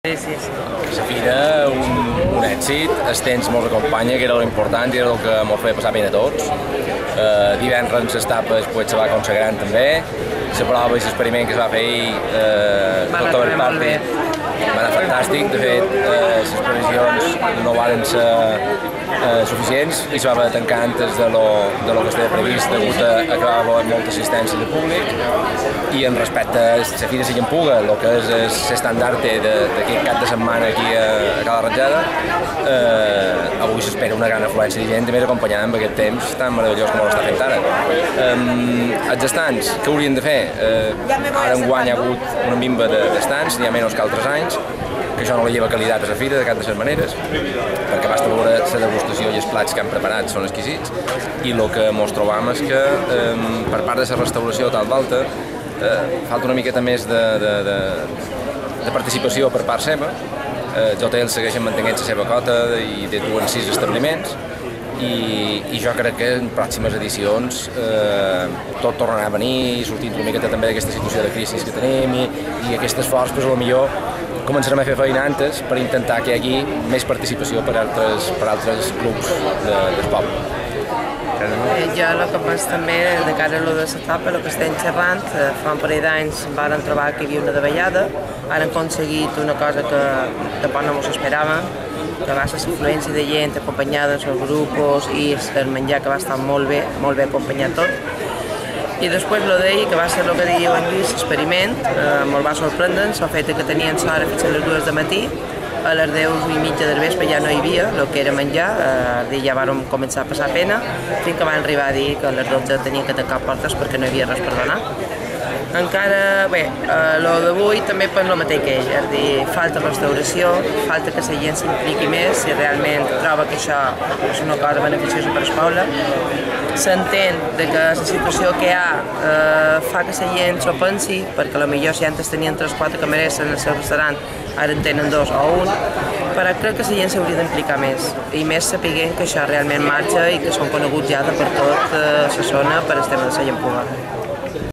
Sí, sí, sí. La fira, un èxit, el temps molt acompanya, que era l'important i era el que ens feia passar bé a tots. Divendres les etapes se va consagrant també, la prova i l'experiment que es va fer ahir, tot el party, va anar fantàstic. De fet, les previsions no van ser suficients i es va haver de tancar antes de lo que estava previst degut a que va haver molta assistència de públic. I en respecte a la fira de Llampuga, el que és l'estandard d'aquest cap de setmana aquí a Cala Ratjada, avui s'espera una gran afluència de gent, també acompanyada amb aquest temps tan meravellós com l'està fent ara. Els estants, què haurien de fer? Ara enguany ha hagut una minva d'estants, n'hi ha menys que altres anys, que això no li lleva qualitat a la fira de cap de les maneres, perquè basta veure la degustació i els plats que han preparat són exquisits, i el que ens trobam és que per part de la restauració tal d'alta falta una miqueta més de participació per part seva. Els hotels segueixen mantenint la seva cota i duen 6 establiments i jo crec que en pròximes edicions tot tornarà a venir, sortint una miqueta també d'aquesta situació de crisi que tenim i aquest esforç, potser començarem a fer feina antes per intentar que hi hagi més participació per altres clubs del poble. Jo el que penso també de cara a l'etapa, el que estem xerrant, fa un parell d'anys vam trobar que hi havia una davallada, ara hem aconseguit una cosa que tampoc no ens esperàvem, que va ser l'afluència de gent acompanyada dels grups i el menjar que va estar molt bé acompanyat tot. I després el d'ahir, que va ser el que diu en Lluís, l'experiment, molt va sorprendre, el fet que tenien l'hora fins a les 2 del matí, a les 10:30 del vespre ja no hi havia el que era menjar, ja vam començar a passar pena, fins que van arribar a dir que a les 12 tenien que tancar portes perquè no hi havia res per donar. Encara, bé, el d'avui també penso el mateix que ell, és a dir, falta restauració, falta que la gent s'impliqui més si realment troba que això és una cosa beneficiosa per al poble. S'entén que la situació que hi ha fa que la gent s'ho pensi, perquè potser si antes tenien 3-4 camarers en el seu restaurant, ara en tenen 2 o 1, però crec que la gent s'hauria d'implicar més, i més sapiguent que això realment marxa i que són coneguts ja de per tot la zona per el tema de la Llampuga.